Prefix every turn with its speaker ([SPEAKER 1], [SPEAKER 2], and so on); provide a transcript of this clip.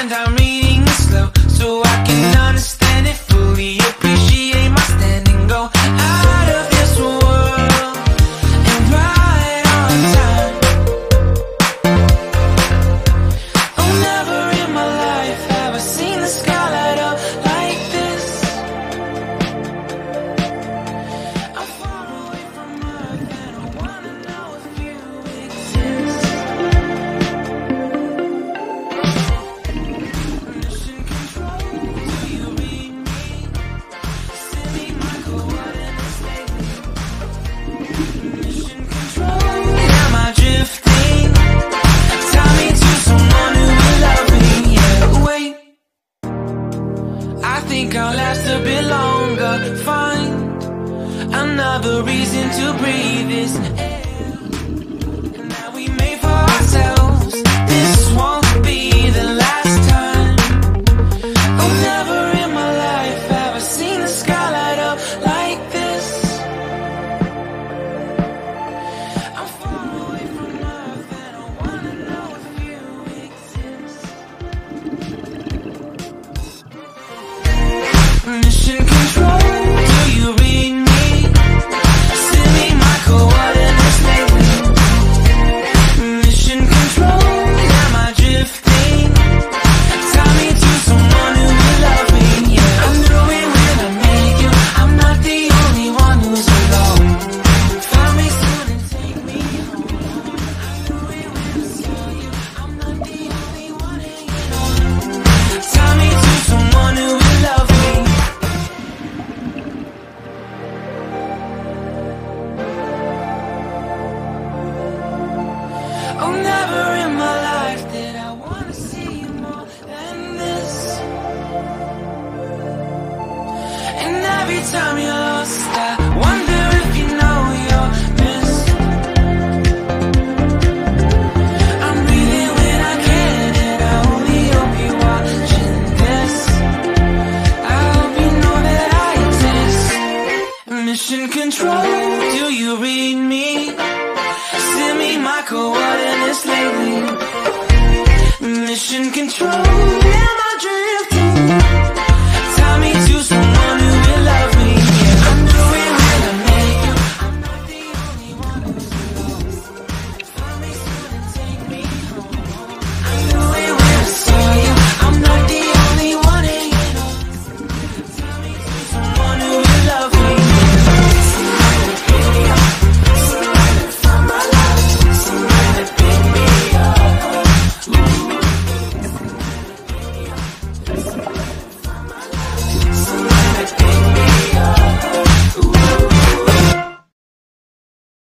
[SPEAKER 1] and I'm reading it slow so I can understand it fully. Appreciate my standing, go out of this world and right on time. Oh, never in my life have I seen the sky light up like this. I'm far away from Earth and I wanna know if you exist. Mission control, do you read me? Send me my coordinates lately. Mission control, am I drifting? Tie me to someone who will love me. Yeah, wait, I think I'll last a bit longer. Find another reason to breathe this air that we made for ourselves. This won't be the last time. Oh, never in my life have I seen the sky light up like this. I'm far away from Earth and I wanna know if you exist. Mission control, do you read me? Send me my coordinates lately. Mission control, am I drifting? Tie me to someone who will love me. Yeah, I knew it when I met you. I'm not the only one who's alone. Find me soon and take me home. I knew it when I saw you. I'm not the only one hanging on. Tie me to someone who will love me. Oh, never in my life did I want to see you more than this. And every time you're lost, I wonder if you know you're missed. I'm breathing when I can, and I only hope you're watching this. I hope you know that I exist. Mission control, do you read me? Send me my coordinates lately. Mission control, am I drifting?